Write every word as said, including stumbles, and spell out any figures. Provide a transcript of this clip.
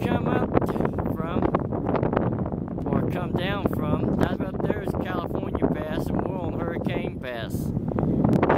come up from, or come down from, that up there is California Pass, and we're on Hurricane Pass.